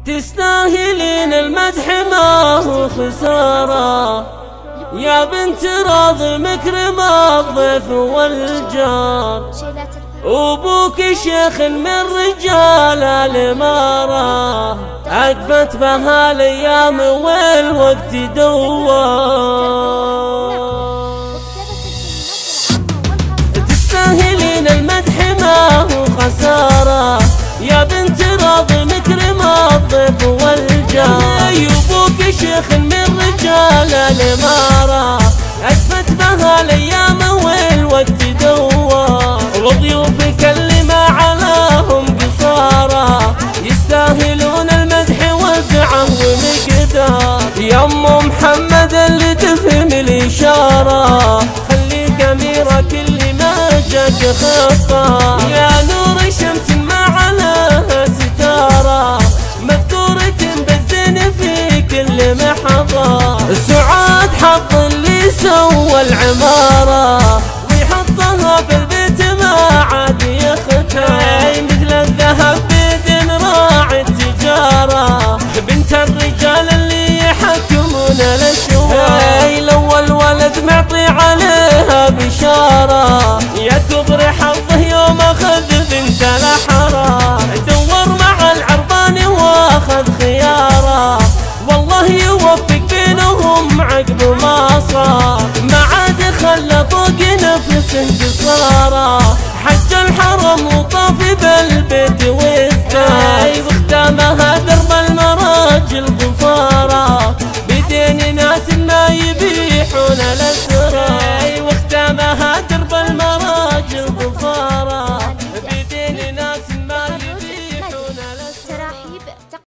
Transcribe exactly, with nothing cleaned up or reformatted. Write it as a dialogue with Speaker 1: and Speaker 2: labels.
Speaker 1: تستاهلين المدح ما هو خسارة، يا بنت راض مكرم الضيف والجار، وابوك شيخ من رجال الامارة، عقبت بها الايام والوقت دوار. تستاهلين المدح ما هو خسارة، يا بنت راض مكرم الضيف والجار، وابوك شيخ من رجال الامارة، عقبت بها الايام والوقت دوار. وضيوفك اللي ما علاهم قصارى، يستاهلون المدح وزعه ومقدار. يا ام محمد اللي تفهم الاشاره، خليك اميره كل ما جاك خطه. يا نور شمس ما علاها ستاره، مذكوره بالزين في كل محظه. سعاد حظ اللي سوى العماره، ويحطها في البيت ما عاد يختار. مثل الذهب بيد راعي التجارة، بنت الرجال اللي يحكمون الاشوار. لو الولد معطي عليها بشارة، يا كبر حظه يوم اخذ بنت الاحرار. دور مع العربان واخذ خياره، والله يوفق بينهم عقب ما صار. ما عاد خلى فوق نفسه قصارى.